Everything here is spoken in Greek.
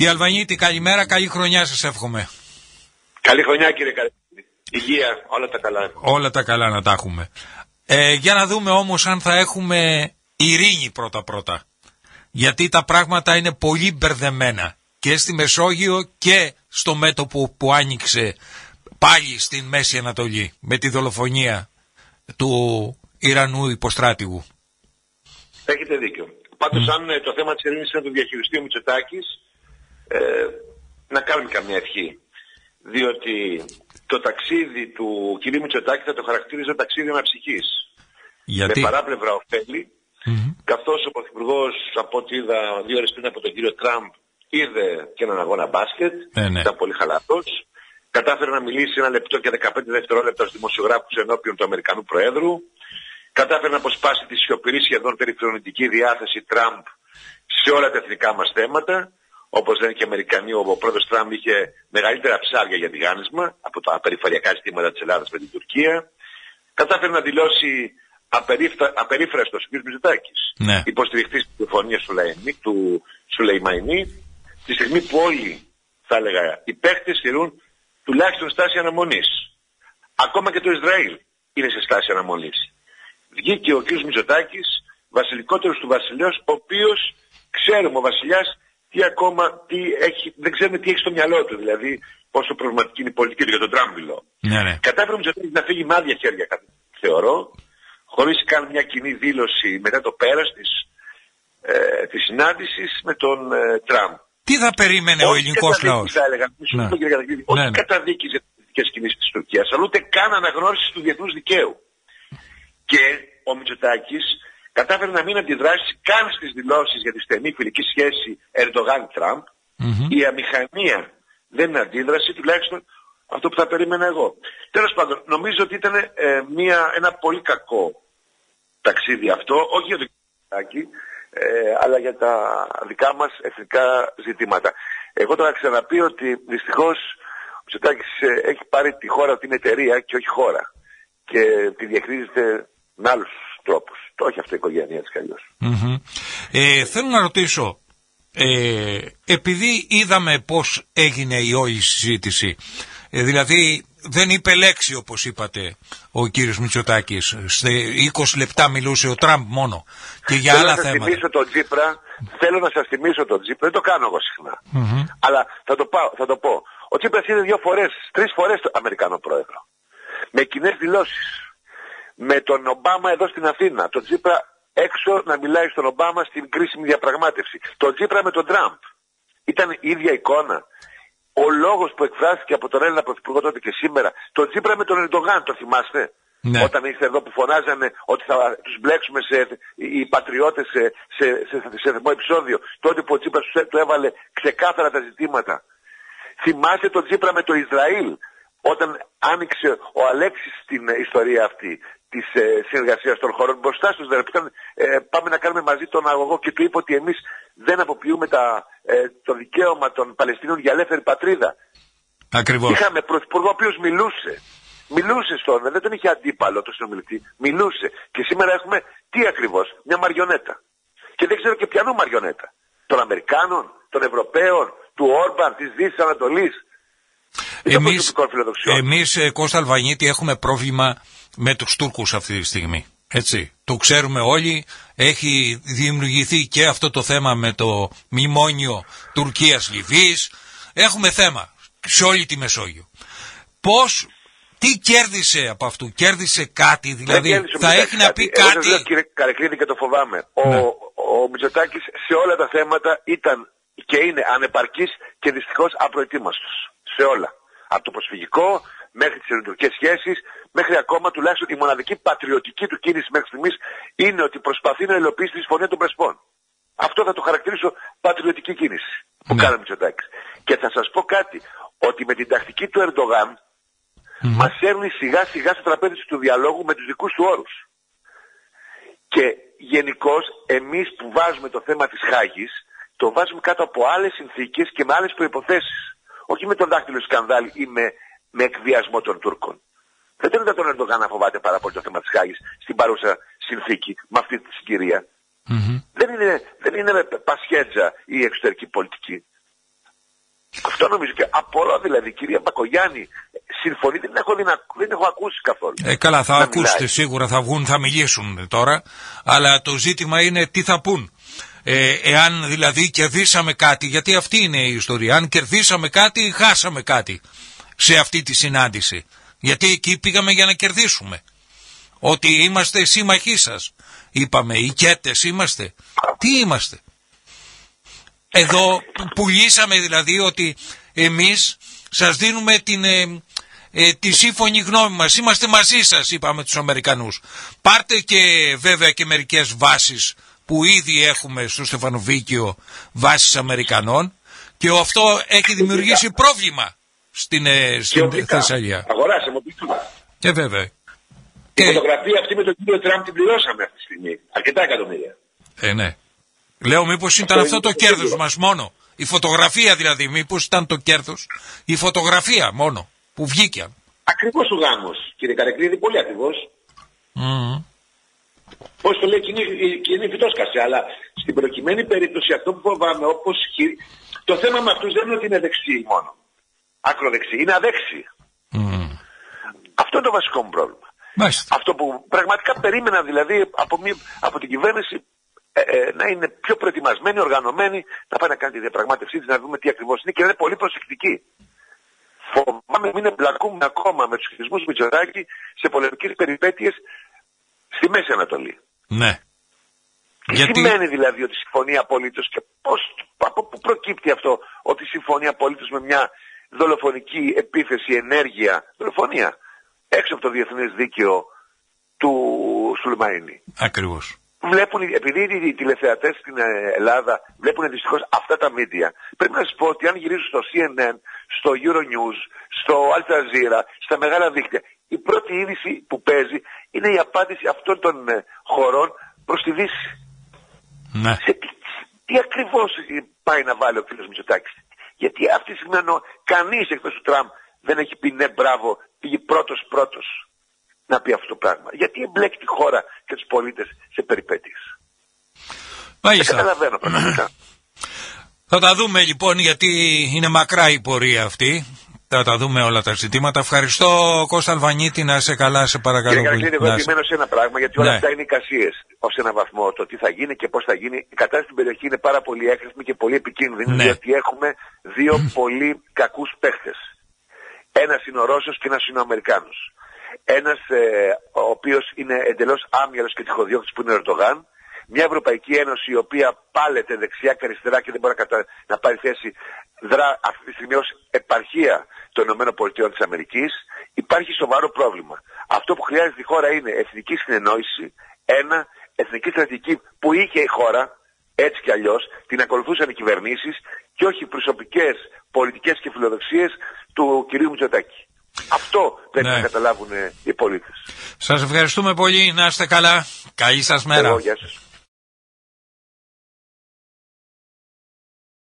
Κύριε Αλβανίτη, καλημέρα, καλή χρονιά σας εύχομαι. Καλή χρονιά κύριε Καρυπίδη. Υγεία, όλα τα καλά. Όλα τα καλά να τα έχουμε. Για να δούμε όμως αν θα έχουμε ειρήνη πρώτα-πρώτα. Γιατί τα πράγματα είναι πολύ μπερδεμένα και στη Μεσόγειο και στο μέτωπο που άνοιξε πάλι στην Μέση Ανατολή με τη δολοφονία του Ιρανού υποστράτηγου. Έχετε δίκιο. Πάντως αν το θέμα της ειρήνης είναι το διαχειριστεί ο Μητσοτάκης, να κάνουμε καμία ευχή. Διότι το ταξίδι του κ. Μητσοτάκη θα το χαρακτήριζε ταξίδι αναψυχής. Γιατί? Με παράπλευρα ωφέλη, καθώς ο Πρωθυπουργός, από ό,τι είδα 2 ώρες πριν από τον κύριο Τραμπ, είδε και έναν αγώνα μπάσκετ, ήταν πολύ χαλαρός. Κατάφερε να μιλήσει 1 λεπτό και 15 δευτερόλεπτα στους δημοσιογράφους ενώπιον του Αμερικανού Προέδρου. Κατάφερε να αποσπάσει τη σιωπηρή σχεδόν περιφρονητική διάθεση Τραμπ σε όλα τα εθνικά μας θέματα. Όπως λένε και οι Αμερικανοί, ο πρόεδρος Τραμπ είχε μεγαλύτερα ψάρια για τηγάνισμα από τα περιφερειακά ζητήματα της Ελλάδας με την Τουρκία. Κατάφερε να δηλώσει απερίφραστος ο κ. Μητσοτάκης, υποστηριχτής της συμφωνίας του Σουλεϊμανί, τη στιγμή που όλοι, θα έλεγα, οι παίχτες στηρούν τουλάχιστον στάση αναμονής. Ακόμα και το Ισραήλ είναι σε στάση αναμονής. Βγήκε ο κ. Μητσοτάκης, βασιλικότερος του βασιλέως, ο οποίος, ξέρουμε ο βασιλιάς, δεν ξέρουμε τι έχει στο μυαλό του, δηλαδή πόσο προβληματική είναι η πολιτική του, για τον Τραμπ μιλώ. Κατάφερε ο Μητσοτάκης να φύγει με άδεια χέρια, θεωρώ, χωρίς καν μια κοινή δήλωση μετά το πέρας της συνάντησης με τον Τραμπ. Τι θα περίμενε ο ελληνικός λαός? Όχι καταδίκης για τις πολιτικές κινήσεις της Τουρκίας, αλλά ούτε καν αναγνώριση του διεθνούς δικαίου. Και ο Μητσοτάκης κατάφερε να μην αντιδράσει καν στις δηλώσεις για τη στενή φιλική σχέση Ερντογάν-Τραμπ. Η αμηχανία δεν είναι αντίδραση, τουλάχιστον αυτό που θα περίμενα εγώ. Τέλος πάντων, νομίζω ότι ήταν ένα πολύ κακό ταξίδι αυτό, όχι για τον Μητσοτάκη, αλλά για τα δικά μας εθνικά ζητήματα. Εγώ τώρα ξαναπεί ότι δυστυχώς ο Μητσοτάκης έχει πάρει τη χώρα την εταιρεία και όχι χώρα. Και τη διαχειρίζεται με άλλους τρόπους. Το όχι αυτό η οικογένεια έτσι κι αλλιώς. Θέλω να ρωτήσω, επειδή είδαμε πώς έγινε η όλη συζήτηση, δηλαδή δεν είπε λέξη όπως είπατε ο κύριος Μητσοτάκης, σε 20 λεπτά μιλούσε ο Τραμπ μόνο και για άλλα θέματα. Θέλω να σας θυμίσω τον Τσίπρα, δεν το κάνω εγώ συχνά, αλλά θα το πω. Ο Τσίπρας είδε 3 φορές τον Αμερικανό πρόεδρο, με κοινές δηλώσεις. Με τον Ομπάμα εδώ στην Αθήνα, τον Τσίπρα έξω να μιλάει στον Ομπάμα στην κρίσιμη διαπραγμάτευση. Τον Τσίπρα με τον Τραμπ. Ήταν η ίδια εικόνα. Ο λόγος που εκφράστηκε από τον Έλληνα Πρωθυπουργό τότε και σήμερα, τον Τσίπρα με τον Ερντογάν, το θυμάστε? Ναι. Όταν ήρθε εδώ που φωνάζανε ότι θα τους μπλέξουμε οι πατριώτες σε θερμό επεισόδιο, τότε που ο Τσίπρας του έβαλε ξεκάθαρα τα ζητήματα. Θυμάστε τον Τσίπρα με το Ισραήλ, όταν άνοιξε ο Αλέξης την ιστορία αυτή της συνεργασίας των χωρών μπροστά στους, δηλαδή πάμε να κάνουμε μαζί τον αγωγό, και του είπε ότι εμείς δεν αποποιούμε το δικαίωμα των Παλαιστινίων για ελεύθερη πατρίδα. Ακριβώς. Είχαμε πρωθυπουργό ο οποίος μιλούσε δεν τον είχε αντίπαλο το συνομιλητή, μιλούσε. Και σήμερα έχουμε τι ακριβώς? Μια μαριονέτα. Και δεν ξέρω και ποιανού μαριονέτα? Των Αμερικάνων, των Ευρωπαίων, του Όρμπαν, της Δύσης Ανατολής. Εμείς Κώστα Αλβανίτη έχουμε πρόβλημα με τους Τούρκους αυτή τη στιγμή. Έτσι, το ξέρουμε όλοι, έχει δημιουργηθεί και αυτό το θέμα με το μνημόνιο Τουρκίας-Λιβύης. Έχουμε θέμα σε όλη τη Μεσόγειο. Τι κέρδισε από αυτού? Κέρδισε κάτι, δηλαδή θα έχει να πει κάτι? Εγώ σας λέω, κύριε Καρεκλίδη, και το φοβάμαι. Ο Μητσοτάκης σε όλα τα θέματα ήταν και είναι ανεπαρκής και δυστυχώς απροετοίμαστος. Σε όλα. Από το προσφυγικό μέχρι τις ελληνοτουρκικές σχέσεις, μέχρι ακόμα τουλάχιστον η μοναδική πατριωτική του κίνηση μέχρι στιγμής είναι ότι προσπαθεί να υλοποιήσει τη συμφωνία των Πρεσπών. Αυτό θα το χαρακτηρίσω πατριωτική κίνηση που κάνει ο Μητσοτάκης. Και θα σας πω κάτι, ότι με την τακτική του Ερντογάν μας έρνει σιγά σιγά στο τραπέζι του διαλόγου με τους δικούς του όρους. Και γενικώς εμείς που βάζουμε το θέμα της Χάγης, το βάζουμε κάτω από άλλες συνθήκες και με άλλες προϋποθέσεις. Όχι με τον δάχτυλο σκανδάλι ή με εκβιασμό των Τούρκων. Δεν θέλετε τον Ερντογάν να φοβάται πάρα πολύ το θέμα της Χάγης στην παρούσα συνθήκη, με αυτή τη συγκυρία. Δεν είναι πασχέτζα η εξωτερική πολιτική. Αυτό νομίζω και απορώ δηλαδή, κυρία Μπακογιάννη, συμφωνεί, δεν έχω ακούσει καθόλου. Καλά, θα ακούσετε σίγουρα, θα βγουν, θα μιλήσουν τώρα, αλλά το ζήτημα είναι τι θα πούν. Εάν δηλαδή κερδίσαμε κάτι, γιατί αυτή είναι η ιστορία, αν κερδίσαμε κάτι, χάσαμε κάτι σε αυτή τη συνάντηση. Γιατί εκεί πήγαμε για να κερδίσουμε. Ότι είμαστε σύμμαχοί σας, είπαμε, οικέτες είμαστε. Τι είμαστε? Εδώ πουλήσαμε δηλαδή ότι εμείς σας δίνουμε τη σύμφωνη γνώμη μας, είμαστε μαζί σας, είπαμε τους Αμερικανούς. Πάρτε και βέβαια και μερικές βάσεις που ήδη έχουμε στο Στεφανοβίκιο, βάσεις Αμερικανών, και αυτό έχει δημιουργήσει πρόβλημα στην Θεσσαλία. Αγοράσαμε οπλικά. Βέβαια. Η φωτογραφία αυτή με τον κύριο Τραμπ την πληρώσαμε αυτή τη στιγμή. Αρκετά εκατομμύρια. Ναι. Λέω μήπως ήταν αυτό το κέρδος μας μόνο. Η φωτογραφία δηλαδή, μήπως ήταν το κέρδος. Η φωτογραφία μόνο που βγήκε. Ακριβώς ο γάμος, κύριε Καρεκλίδη, πολύ ακριβώς. Πώς το λέει, κοινή φυτόσκαση. Αλλά στην προκειμένη περίπτωση αυτό που φοβάμαι, όπως το θέμα με αυτούς δεν είναι ότι είναι δεξιοί μόνο. Ακροδεξιοί, είναι αδέξιοι. Αυτό είναι το βασικό μου πρόβλημα. Μάλιστα. Αυτό που πραγματικά περίμενα δηλαδή από την κυβέρνηση να είναι πιο προετοιμασμένη, οργανωμένη, να πάει να κάνει τη διαπραγμάτευσή της, να δούμε τι ακριβώς είναι και να είναι πολύ προσεκτική. Φοβάμαι μην εμπλακούμε ακόμα με τους χειρισμούς Μητσοτάκη σε πολεμικές περιπέτειες στη Μέση Ανατολή. Ναι. Τι σημαίνει δηλαδή ότι συμφωνεί απολύτως και από πού προκύπτει αυτό ότι συμφωνεί απολύτως με μια δολοφονική επίθεση, ενέργεια, δολοφονία έξω από το διεθνές δίκαιο του Σουλμαϊνί. Ακριβώς. Βλέπουν, επειδή οι τηλεθεατές στην Ελλάδα βλέπουν δυστυχώς αυτά τα media, πρέπει να σας πω ότι αν γυρίζουν στο CNN, στο Euronews, στο Al Jazeera, στα μεγάλα δίκτυα, η πρώτη είδηση που παίζει είναι η απάντηση αυτών των χωρών προς τη Δύση. Ναι. Τι ακριβώς πάει να βάλει ο κ. Μητσοτάκης? Γιατί αυτή τη στιγμή κανείς εκτός του Τραμπ δεν έχει πει ναι μπράβο, πήγε πρώτος να πει αυτό το πράγμα. Γιατί εμπλέκει τη χώρα και τους πολίτες σε περιπέτειες? Μάλιστα. Δεν καταλαβαίνω πραγματικά. Θα τα δούμε λοιπόν, γιατί είναι μακρά η πορεία αυτή. Θα τα δούμε όλα τα ζητήματα. Ευχαριστώ, Κώστα Αλβανίτη, να είσαι καλά, σε παρακαλώ. Κύριε Καρακλίδη, εγώ επιμένω σε ένα πράγμα, γιατί όλα αυτά είναι εικασίες ως έναν βαθμό. Το τι θα γίνει και πώς θα γίνει. Η κατάσταση στην περιοχή είναι πάρα πολύ έκρηθμη και πολύ επικίνδυνη, διότι έχουμε δύο πολύ κακούς παίχτες. Ένας είναι ο Ρώσος και ένας είναι ο Αμερικάνος. Ένας ο οποίος είναι εντελώς άμυαλος και τυχοδιώκτης, που είναι ο Ερντογάν. Μια Ευρωπαϊκή Ένωση η οποία πάλεται δεξιά και αριστερά και δεν μπορεί να πάρει θέση, δρά αυτή τη στιγμή ως επαρχία των ΗΠΑ. Υπάρχει σοβαρό πρόβλημα. Αυτό που χρειάζεται η χώρα είναι εθνική συνεννόηση, εθνική στρατηγική που είχε η χώρα, έτσι κι αλλιώς, την ακολουθούσαν οι κυβερνήσεις και όχι προσωπικές πολιτικές και φιλοδοξίες του κυρίου Μητσοτάκη. Αυτό πρέπει να καταλάβουν οι πολίτες. Σας ευχαριστούμε πολύ, να είστε καλά. Καλή σας μέρα. Γεια σας.